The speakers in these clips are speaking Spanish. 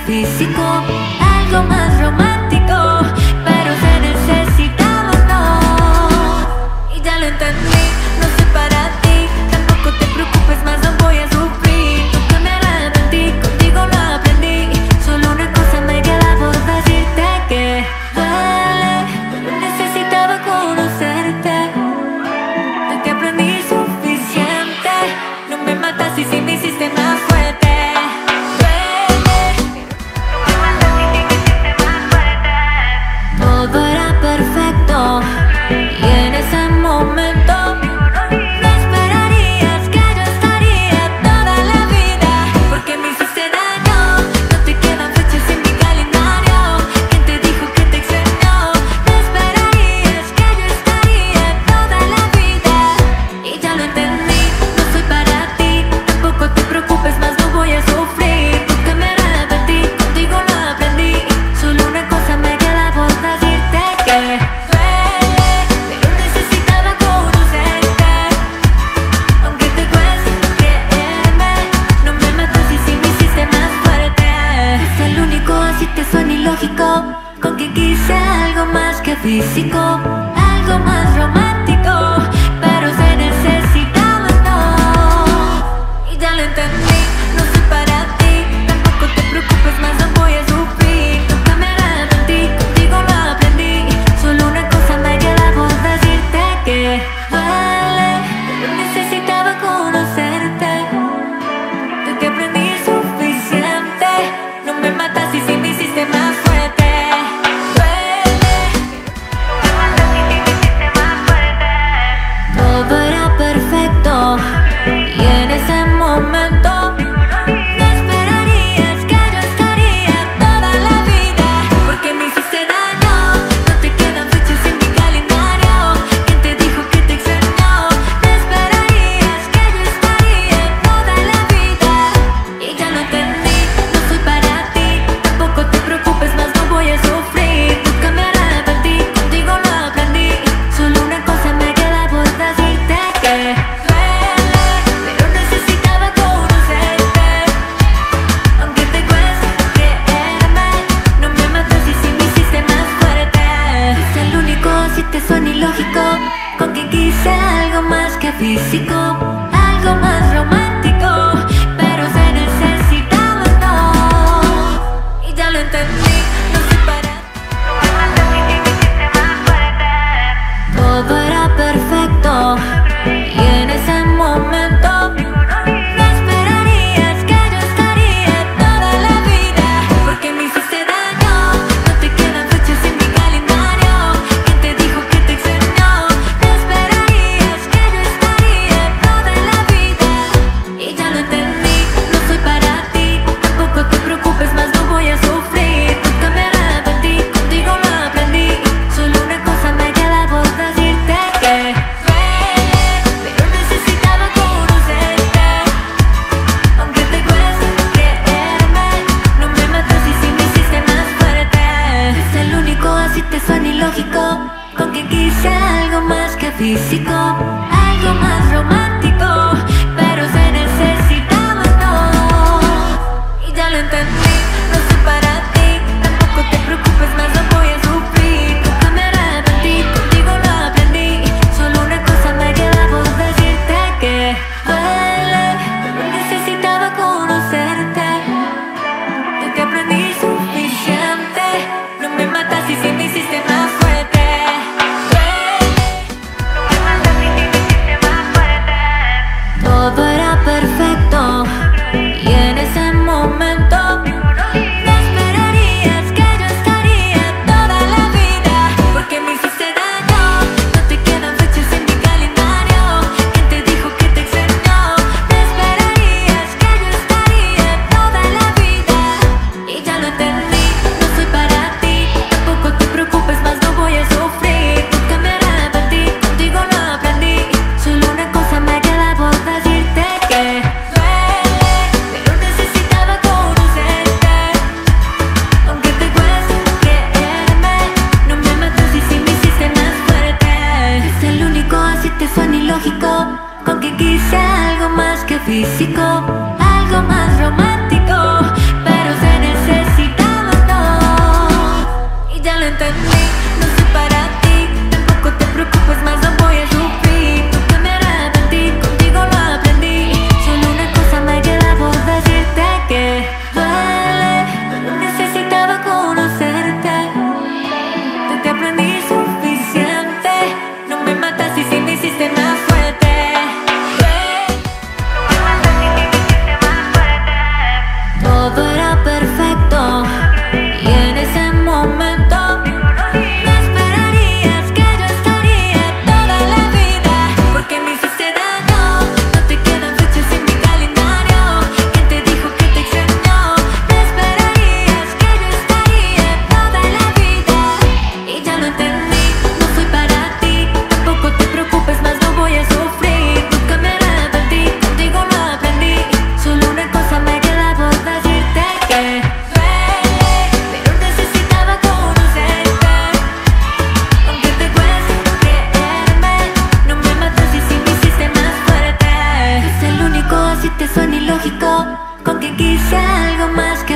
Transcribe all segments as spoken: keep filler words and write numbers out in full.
físico, algo más romántico, pero se necesitaba, no. Y ya lo entendí, no soy para ti, tampoco te preocupes más, no voy a sufrir. Nunca me arrepentí, contigo lo aprendí. Solo una cosa me queda por decirte, que duele, pero necesitaba conocerte. De que aprendí suficiente, no me matas y si me hiciste más fuerte. Todo era perfecto y en ese momento no esperarías que yo estaría toda la vida, porque me hiciste daño. No te quedan fechas en mi calendario. ¿Quién te dijo que te extrañó? No esperarías que yo estaría toda la vida. Y ya lo entendí, no soy para ti, tampoco te preocupes más, no voy a sufrir. Nunca me arrepentí, contigo lo aprendí. Solo una cosa me queda por decirte, que duele, pero necesitaba conocerte. Aunque te cueste creerme, no me matas y si me hiciste más fuerte. Es el único, así te suena ilógico, con que quise algo más que físico, algo más romántico, pero se necesitaba, no. Y ya lo entendí, no soy para ti, tampoco te preocupes más, no voy a sufrir. Nunca me arrepentí, contigo lo aprendí. Solo una cosa me queda por decirte, que duele, pero necesitaba conocerte. De que aprendí suficiente, no me matas y si me hiciste más fuerte. Duele, no me matas y si me hiciste más fuerte. Todo era perfecto y en ese momento no esperarías que yo estaría toda la vida, porque me hiciste daño. No te quedan fechas en mi calendario. ¿Quién te dijo que te extrañó? No esperarías que yo estaría toda la vida. Y ya lo entendí, no soy para ti, tampoco te preocupes más, no voy a sufrir. Nunca me arrepentí, contigo lo aprendí. Solo una cosa me queda por decirte, que duele, pero necesitaba conocerte. Aunque te cueste creerme, no me matas y si me hiciste más fuerte. Es el único, si te suena ilógico, con que quise algo más que físico, algo más romántico, pero se necesitaba, no. Y ya lo entendí, no soy para ti, no me matas y si me hiciste más fuerte. Todo era perfecto y en ese momento no esperarías que yo estaría toda la vida, porque me hiciste daño. No te quedan fechas en mi calendario. ¿Quién te dijo que te extrañó? No esperarías que yo estaría toda la vida. Y ya lo entendí, no soy para ti, tampoco te preocupes más, no voy a sufrir. Nunca me arrepentí, contigo lo aprendí. Solo una cosa me queda por decirte, que duele, pero necesitaba conocerte. Aunque te cueste creerme, no me matas y si me hiciste más fuerte. Es el único, así te suena ilógico, con que quise algo más que físico, algo más romántico, pero se necesitaba, no. Y ya lo entendí, no soy para ti, tampoco te preocupes más, no voy a sufrir. Nunca me arrepentí, contigo lo aprendí. Solo una cosa me queda por decirte, que duele, pero necesitaba conocerte. De que aprendí suficiente, no me matas y si me hiciste más fuerte. Duele, no me matas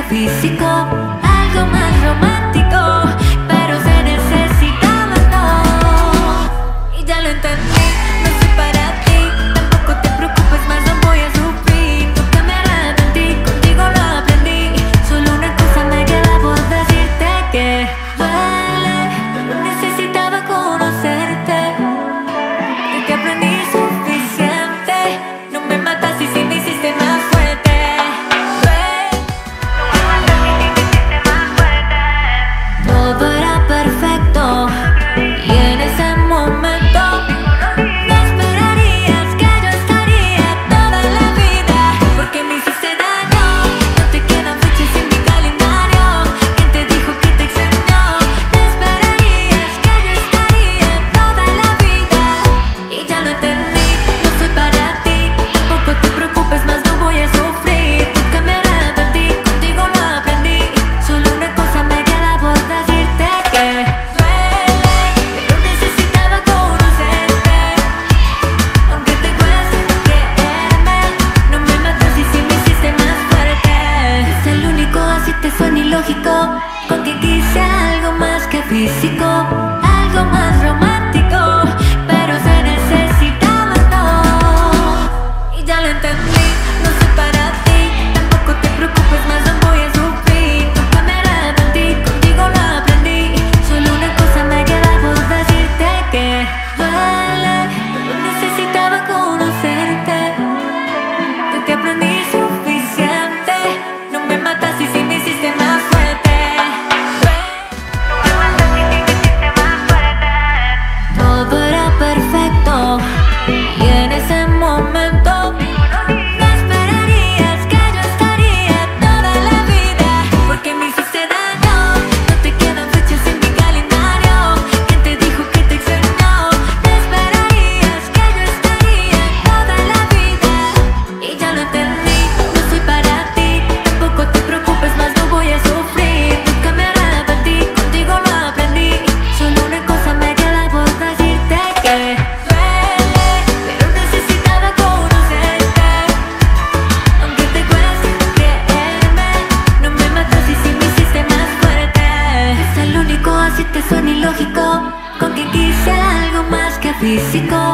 físico, algo más romántico, pero se necesitaba no. Y ya lo entendí, no soy para ti. Tampoco te preocupes más, no voy a sufrir. Nunca me arrepentí, contigo lo aprendí. Solo una cosa me queda por decirte que duele, pero necesitaba conocerte. De que aprendí suficiente. No me matas y si me hiciste más fuerte. Todo era perfecto y en ese momento no esperarías que yo estaría toda la vida. Porque me hiciste daño, no te quedan fechas en mi calendario. ¿Quién te dijo que te extrañó? No esperarías que yo estaría toda la vida. Y ya lo entendí, no soy para ti. Tampoco te preocupes más, no voy a sufrir. Nunca me arrepentí, contigo lo aprendí. Solo una cosa me queda por decirte que duele, pero necesitaba conocerte. Aunque te cueste creerme, no me matas y si me hiciste más fuerte. Es el único, así te suena ilógico. Con quien quise algo más que físico, algo más romántico, pero se necesitaba no. Y ya lo entendí, no soy para ti. Tampoco te preocupes más, no voy a sufrir. Nunca me arrepentí, contigo lo aprendí. Solo una cosa me queda por decirte que duele, pero necesitaba conocerte. De que aprendí suficiente. No me matas y si me hiciste más fuerte. Todo era perfecto y en ese momento no esperarías que yo estaría toda la vida. Porque me hiciste daño, no te quedan fechas en mi calendario. ¿Quién te dijo que te extrañó? No esperarías que yo estaría toda la vida. Y ya lo entendí, no soy para ti. Tampoco te preocupes más, no voy a sufrir. Nunca me arrepentí, contigo lo aprendí. Solo una cosa me queda por decirte que duele, pero necesitaba conocerte. Aunque te cueste creerme, no me matas y si me hiciste más fuerte. Es el único, así te suena ilógico. Con quien quise algo más que físico,